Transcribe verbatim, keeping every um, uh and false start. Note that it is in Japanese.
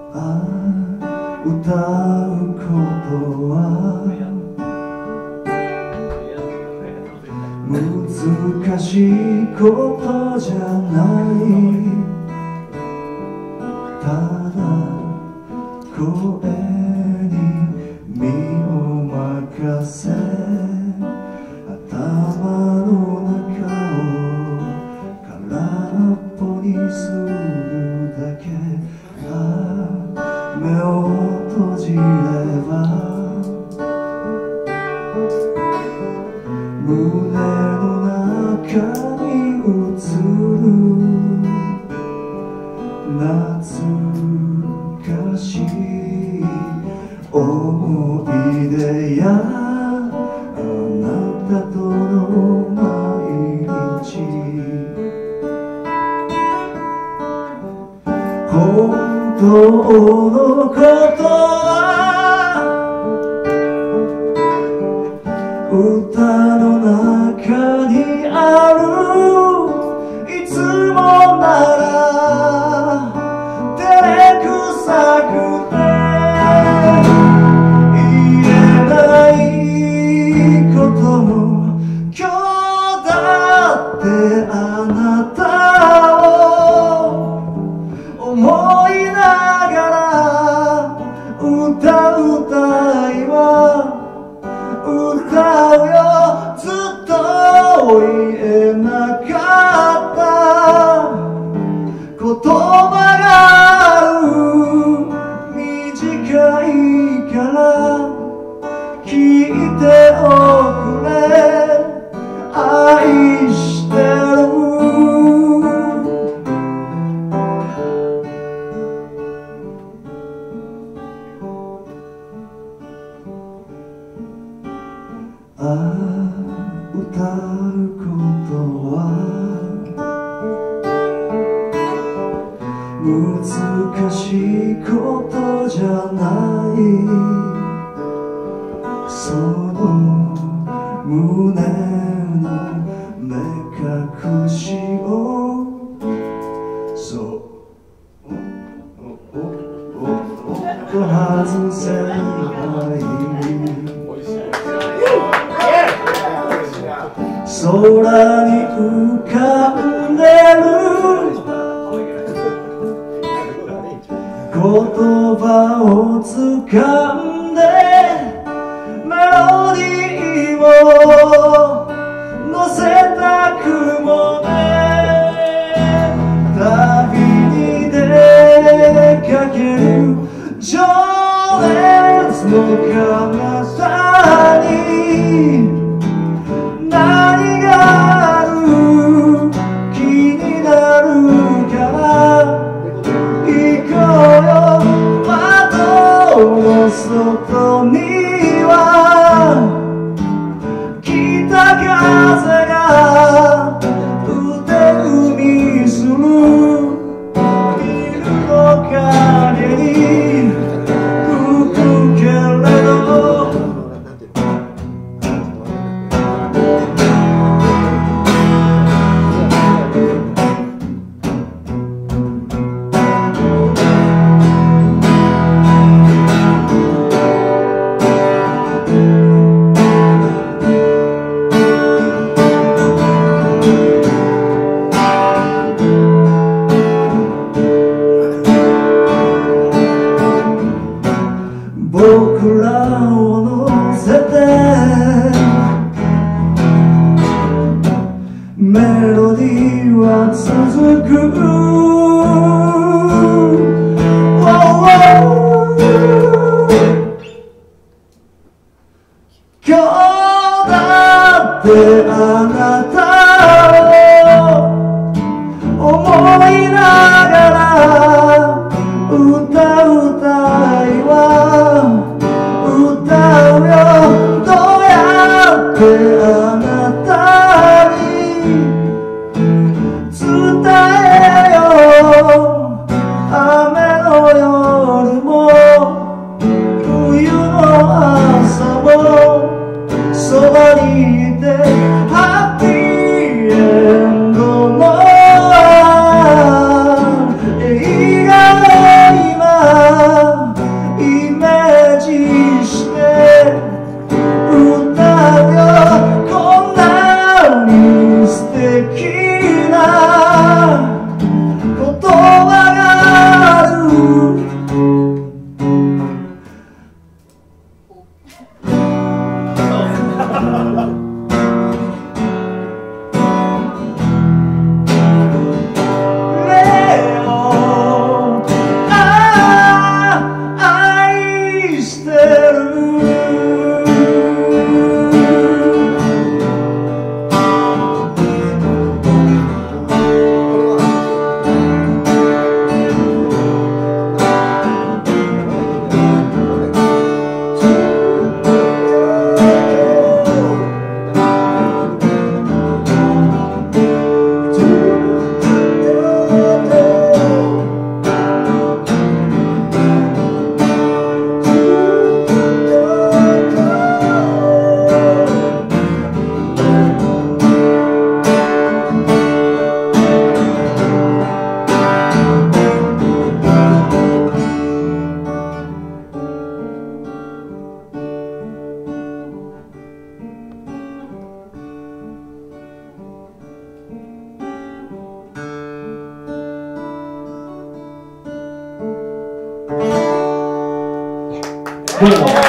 ああ歌うことは難しいことじゃないただ声に身を任せ頭の中を空っぽにするだけ目を閉じれば胸の中に映る懐かしい思い出やあなたとの毎日本当のことは歌の中にあるいつもなら照れくさくて言えないことも今日だってあなたを思いながら歌う歌いは歌うよずっと言えなかった言葉がある短いから聞いておくれ愛してるああ歌うことは難しいことじゃないその胸の目隠しをそうおおおおっと外せない空に浮かんでる言葉をつかんでメロディーを乗せた雲で旅に出かける情熱の彼方に何がある気になるから行こうよ窓の外には北風が腕組みするビルの陰にどうも。